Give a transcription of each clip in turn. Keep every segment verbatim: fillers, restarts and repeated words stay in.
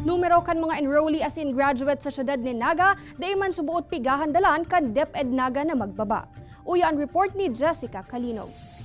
Numero kan mga enrollee as in graduate sa syudad ni Naga, day man subuot pigahandalan kan DepEd Naga na magbaba. Uya ang report ni Jessica Kalinog.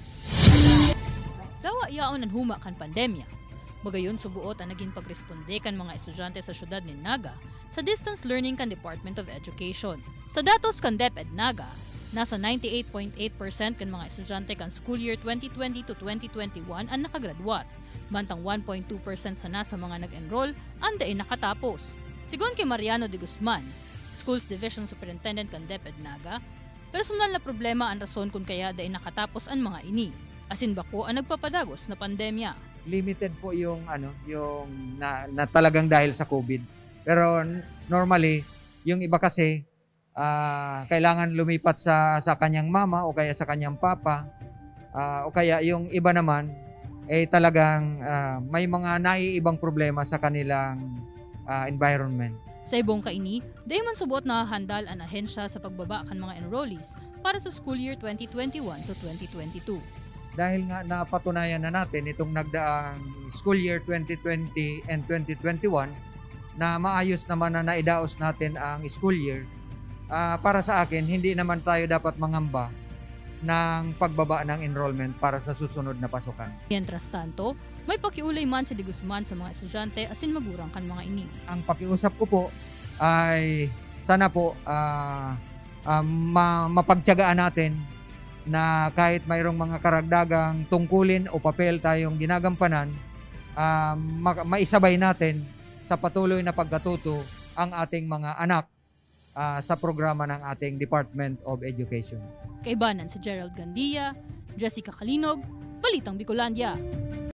Dawa yaon ang huma kan pandemya. Magayon subuot ang naging pagresponde kan mga estudyante sa syudad ni Naga sa distance learning kan Department of Education. Sa datos kan DepEd Naga, nasa ninety-eight point eight percent kan mga estudyante kan school year twenty twenty to twenty twenty-one ang nakagraduat. Mantang one point two percent sa nasa mga nag-enroll ang dain nakatapos. Sigon kay Mariano de Guzman, Schools Division Superintendent kan DepEd Naga, personal na problema ang rason kung kaya dain nakatapos ang mga ini. Asin bako ang nagpapadagos na pandemya. Limited po yung ano, yung na, na talagang dahil sa COVID. Pero normally, yung iba kasi uh, kailangan lumipat sa sa kanyang mama o kaya sa kanyang papa. Uh, o kaya yung iba naman eh talagang uh, may mga naiibang problema sa kanilang uh, environment. Sa ibong kaini, dahi man subot na handal ang ahensya sa pagbaba kan mga enrollees para sa school year twenty twenty-one to twenty twenty-two. Dahil nga napatunayan na natin itong nagdaang school year twenty twenty and twenty twenty-one na maayos naman na naidaos natin ang school year, uh, para sa akin, hindi naman tayo dapat mangamba ng pagbaba ng enrollment para sa susunod na pasukan. Mientras tanto, may pakiulay man si De Guzman sa mga estudyante asin magurang kan mga ini. Ang pakiusap ko po ay sana po uh, uh, ma- mapagtiyagaan natin na kahit mayroong mga karagdagang tungkulin o papel tayong ginagampanan, uh, ma- maisabay natin sa patuloy na pagkatuto ang ating mga anak uh, sa programa ng ating Department of Education. Kaibanan si Gerald Gandia, Jessica Kalinog, Balitang Bicolandia.